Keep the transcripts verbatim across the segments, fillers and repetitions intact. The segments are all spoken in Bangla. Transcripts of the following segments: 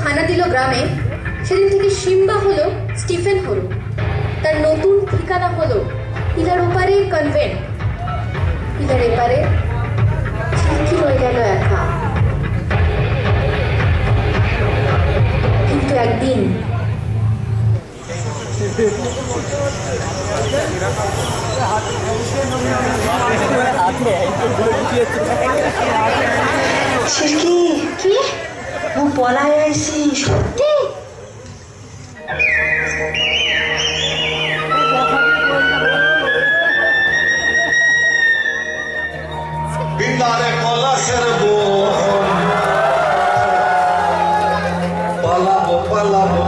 হানা দিল গ্রামে, সেদিন থেকে সিম্বা হলো স্টিফেন হলো। তার নতুন ঠিকানা হলো পিলার ওপারে কনভেন্ট। পিলার এপারে ঝিলকি রয়ে গেল একা। কিন্তু একদিন ঝিলকি কি মু পলাই আইছি সত্যি? বিন্দারে পলাশের বোন পালাবো পালাবো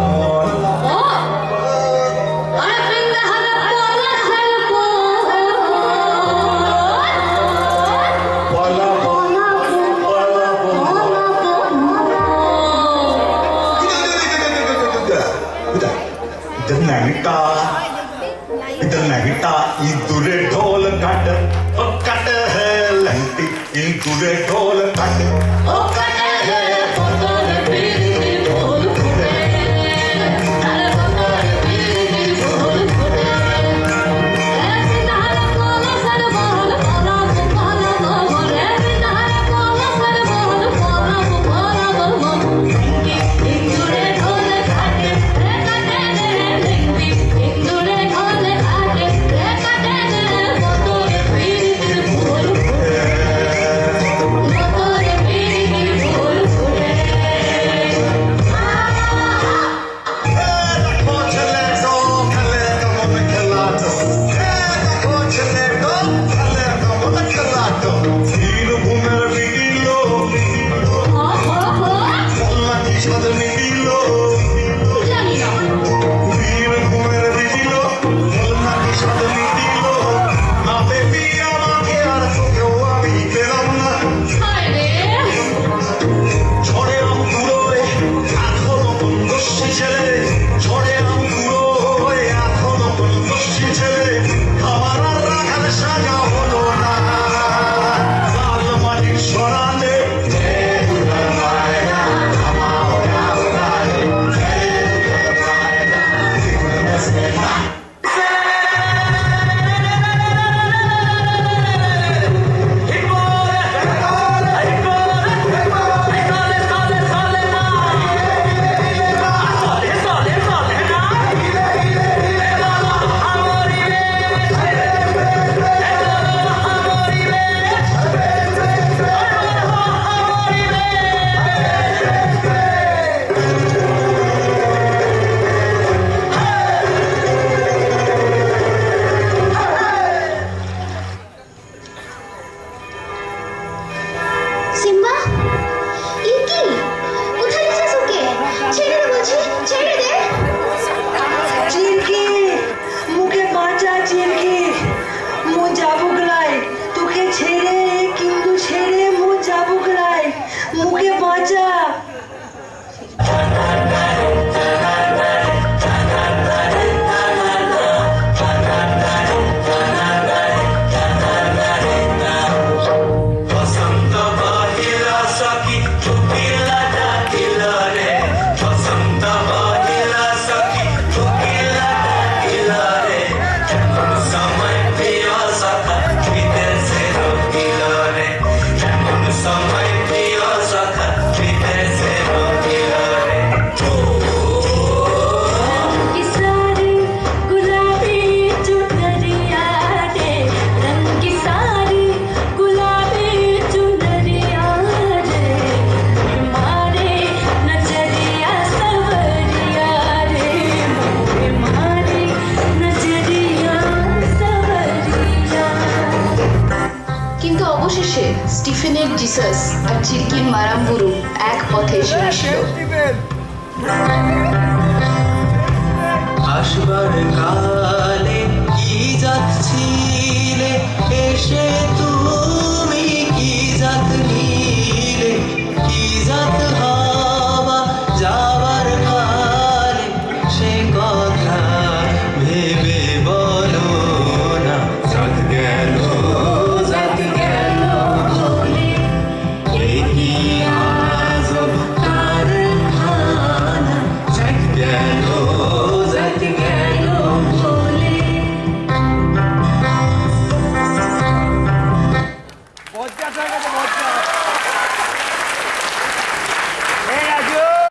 इदुरे ढोल कट ओ कट है लंटी इदुरे ढोल कट ओ कट है पतोर पीरी ढोल फुटे तार पतोर पीरी ढोल फुटे ऐसी नार कोला सर बोल कोला कोला बोल ऐसी नार कोला सर बोल कोला कोला बोल इदुरे ढोल कट रे कटे रे लंटी इदुरे ढोल कट रे कटे रे पतोर पीरी ढोल फुटे पतोर पीरी ढोल फुटे कोचले दो खले तो मन खला तो कोचले दो खले तो मन खला तो तीन भूमेर बिडिलो हो हो हो मोल्ला की सदनी दिलो জানি না तीन भूमेर बिडिलो मोल्ला की सदनी दिलो ना बेबी আমাকে আর তোকেও আমি পেলাম না হায় রে ঝড়ে অঙ্কুরোয় এখনো কোন দস্যি ছেলে ঝড়ে অঙ্কুরোয় এখনো কোন দস্যি ছেলে আমার আর রাখার সাজা হলো না লাল মাটির সরাতে সিম্বা ই কি কোথায় গেছিস ওকে? ছেড়ে দে বলছি, ছেড়ে দে। ঝিলকি মুখে বাঁচা ঝিলকি মু যাবুকলাই তোকে ছেড়ে কিন্তু ছেড়ে মু যাবুকলাই মুখে বাঁচা বসন্ত বাহিলা সখী চুকিলা ডাকিলা রে বসন্ত বাহিলা সখী চুকিলা ডাকিলা রে কেমন সময় প্রিয়া সখা বিদেশে রহিলা রে কেমন সময় প্রিয়া সখা বিদেশে রহিলা রে की सारी गुलाबी चुनरिया रे रंग की सारी गुलाबी चुनरिया रे मारे नजरिया सवरिया रे मारे नजरिया सवरिया। কিন্তু অবশেষে স্টিফেনের জিসাস আর ঝিলকির মারাম্বুরু এক পথে এসে মিশল। আসবার কালে কি যাচ্ছিলে এসে